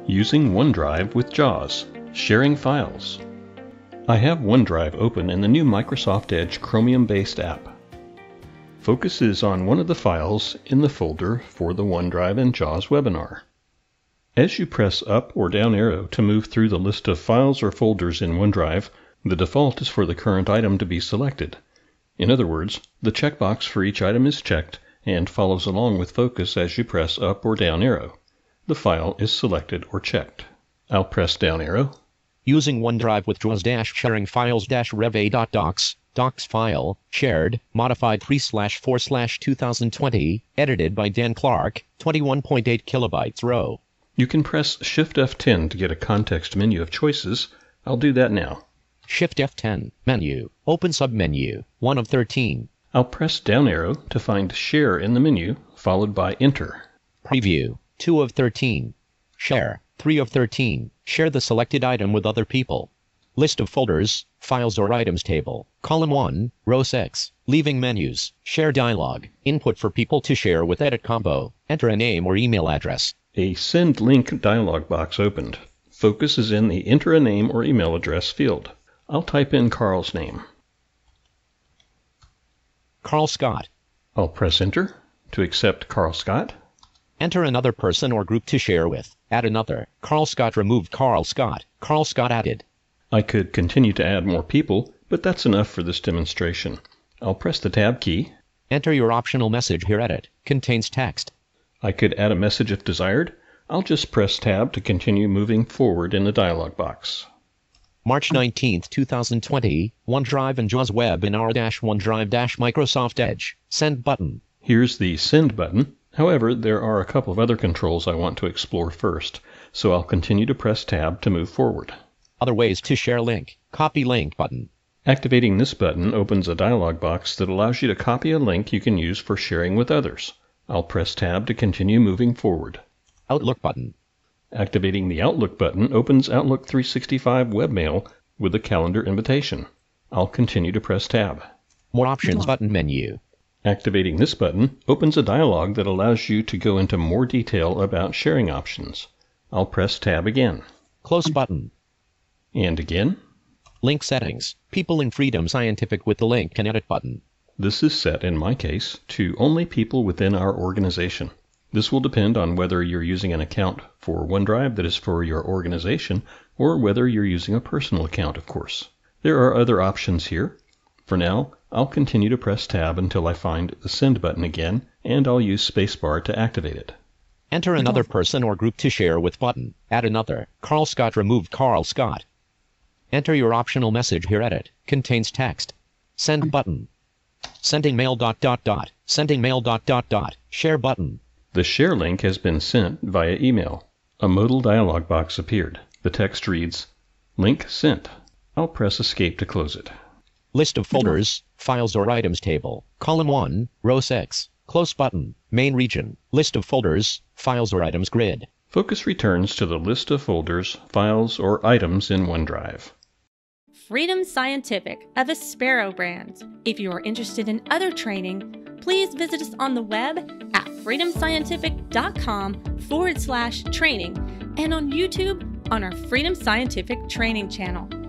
Using OneDrive with JAWS, sharing files. I have OneDrive open in the new Microsoft Edge Chromium-based app. Focus is on one of the files in the folder for the OneDrive and JAWS webinar. As you press up or down arrow to move through the list of files or folders in OneDrive, the default is for the current item to be selected. In other words, the checkbox for each item is checked and follows along with focus as you press up or down arrow. The file is selected or checked. I'll press down arrow. Using OneDrive with JAWS-sharing files-rev.docs, docs file, shared, modified 3/4/2020, edited by Dan Clark, 21.8 kilobytes row. You can press Shift F10 to get a context menu of choices. I'll do that now. Shift F10, menu, open submenu, 1 of 13. I'll press down arrow to find Share in the menu, followed by Enter. Preview, 2 of 13. Share, 3 of 13. Share the selected item with other people. List of folders, files or items table. Column 1, row 6. Leaving menus. Share dialog. Input for people to share with edit combo. Enter a name or email address. A Send Link dialog box opened. Focus is in the Enter a Name or Email Address field. I'll type in Carl's name. Carl Scott. I'll press Enter to accept Carl Scott. Enter another person or group to share with. Add another. Carl Scott removed Carl Scott. Carl Scott added. I could continue to add more people, but that's enough for this demonstration. I'll press the Tab key. Enter your optional message here. Edit. Contains text. I could add a message if desired. I'll just press Tab to continue moving forward in the dialog box. March 19, 2020, OneDrive and JAWS webinar-OneDrive-Microsoft Edge. Send button. Here's the Send button. However, there are a couple of other controls I want to explore first, so I'll continue to press Tab to move forward. Other ways to share link. Copy link button. Activating this button opens a dialog box that allows you to copy a link you can use for sharing with others. I'll press Tab to continue moving forward. Outlook button. Activating the Outlook button opens Outlook 365 webmail with a calendar invitation. I'll continue to press Tab. More options button menu. Activating this button opens a dialog that allows you to go into more detail about sharing options. I'll press Tab again. Close button. And again. Link settings. People in Freedom Scientific with the link and edit button. This is set, in my case, to only people within our organization. This will depend on whether you're using an account for OneDrive that is for your organization, or whether you're using a personal account, of course. There are other options here. For now, I'll continue to press Tab until I find the Send button again, and I'll use spacebar to activate it. Enter another person or group to share with button. Add another. Carl Scott removed Carl Scott. Enter your optional message here. Edit. Contains text. Send button. Sending mail ... Sending mail ... Share button. The share link has been sent via email. A modal dialog box appeared. The text reads, Link sent. I'll press Escape to close it. List of folders, files or items table. Column 1, row 6. Close button. Main region. List of folders, files or items grid. Focus returns to the list of folders, files, or items in OneDrive. Freedom Scientific of Aspero brand. If you are interested in other training, please visit us on the web at freedomscientific.com/training and on YouTube on our Freedom Scientific training channel.